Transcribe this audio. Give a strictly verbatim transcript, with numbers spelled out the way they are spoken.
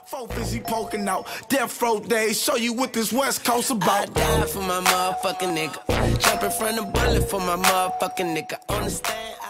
Four busy poking out. Death row days, show you what this West Coast about. I die for my motherfucking nigga. Jumping from the bullet for my motherfucking nigga. Understand?